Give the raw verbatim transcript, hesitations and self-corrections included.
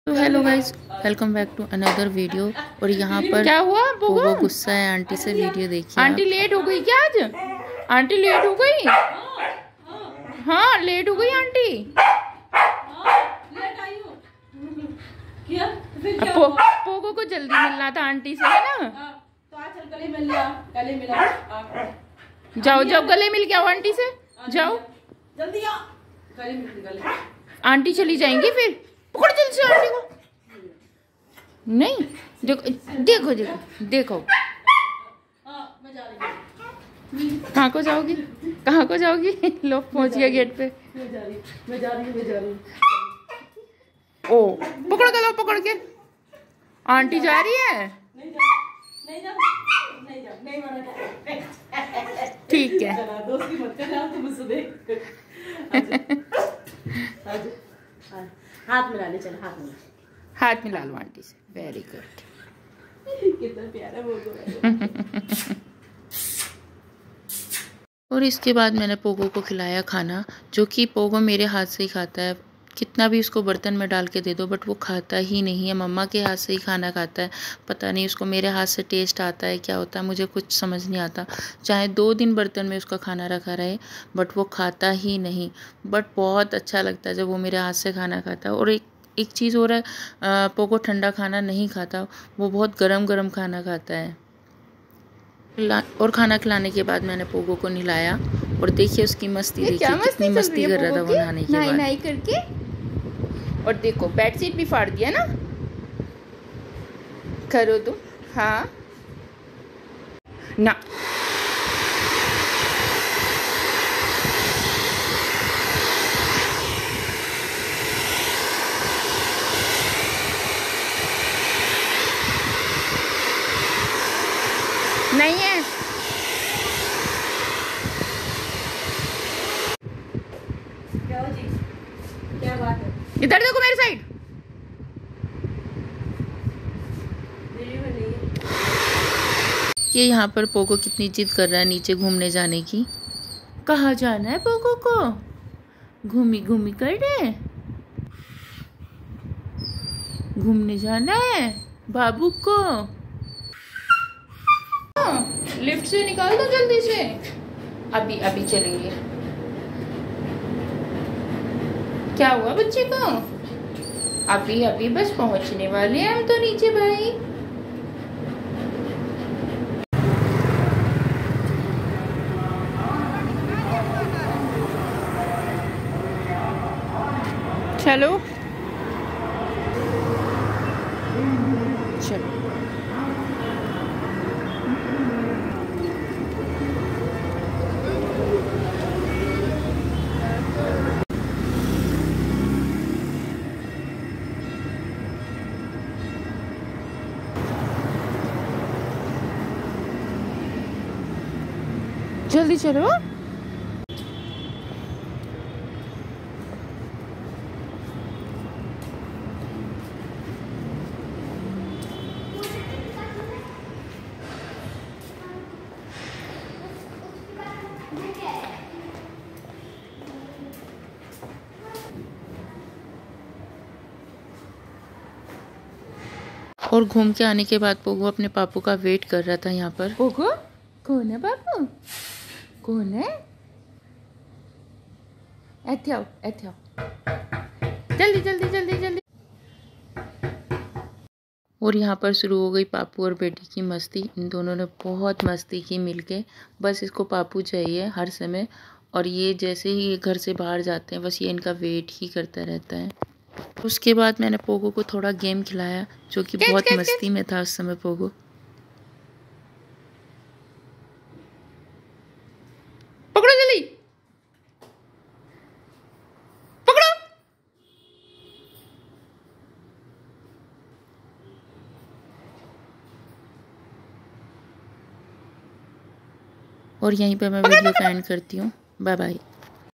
तो hello guys, welcome back to another video. और यहाँ पर क्या हुआ वो गुस्सा है आंटी से। वीडियो देखिए। आंटी लेट हो गई क्या आज? आंटी लेट हो गई? हाँ लेट हो गई आंटी। पो, पोगो को जल्दी मिलना था आंटी से, है ना? तो आज चल गले मिल लिया, गले मिला। जाओ जाओ गले मिल के आओ आंटी से, जाओ जल्दी आ। गले मिल गले। आंटी चली जाएंगी फिर। पकड़ जल्दी से आंटी को। नहीं देखो देखो देखो देखो। मैं जा रही हूँ। कहाँ को जाओगी? कहाँ को जाओगी? लोग पहुँच गए गेट पे। मैं जा रही हूँ, मैं जा रही हूँ, मैं जा रही हूँ। ओ पकड़ गलो, पकड़ के। आंटी जा रही है। नहीं जा, नहीं जा, नहीं जा, नहीं माना। ठीक है। दोस्ती मत करना तुम मुझसे देख। हाथ मिला ले, चल हाथ मिला। हाथ मिला लो आंटी से। Very good. कितना प्यारा बोल। और इसके बाद मैंने पोगो को खिलाया खाना, जो कि पोगो मेरे हाथ से ही खाता है। कितना भी उसको बर्तन में डाल के दे दो बट वो खाता ही नहीं है। मम्मा के हाथ से ही खाना खाता है। पता नहीं उसको मेरे हाथ से टेस्ट आता है क्या होता है, मुझे कुछ समझ नहीं आता। चाहे दो दिन बर्तन में उसका खाना रखा रहे बट वो खाता ही नहीं। बट बहुत अच्छा लगता है जब वो मेरे हाथ से खाना खाता है। और एक एक चीज़ हो रहा है, पोगो ठंडा खाना नहीं खाता, वो बहुत गरम गरम खाना खाता है। और खाना खिलाने के बाद मैंने पोगो को नहलाया और देखिए उसकी मस्ती, देखिए कितनी मस्ती कर रहा था वो नहाने के बाद। नहाई करके। और देखो बेडशीट भी फाड़ दिया ना। करो तुम। हाँ ना। नहीं है। क्या हो जी? क्या बात है? इधर देखो मेरी साइड। ये यहाँ पर पोगो कितनी जिद कर रहा है नीचे घूमने जाने की। कहाँ जाना है पोगो को? घूमी घूमी कर रहे, घूमने जाना है बाबू को। लिफ्ट से निकाल दो जल्दी से। अभी अभी चलेंगे। क्या हुआ बच्चे को? अभी अभी बस पहुंचने वाले हैं हम तो नीचे भाई। चलो चलो। जल्दी चलो। और घूम के आने के बाद पोगो अपने पापू का वेट कर रहा था यहाँ पर। पोगो कौन है बाबू? कौन है? ऐथे आओ, ऐथे आओ। जल्दी जल्दी जल्दी जल्दी। और यहाँ पर शुरू हो गई पापू और बेटी की मस्ती। इन दोनों ने बहुत मस्ती की मिलके। बस इसको पापू चाहिए हर समय। और ये जैसे ही ये घर से बाहर जाते हैं बस ये इनका वेट ही करता रहता है। उसके बाद मैंने पोगो को थोड़ा गेम खिलाया, जो कि बहुत कैच, मस्ती कैच। में था उस समय पोगो। पकड़ो जल्दी, पकड़ो। और यहीं पे मैं वीडियो का एंड करती हूँ। Bye bye.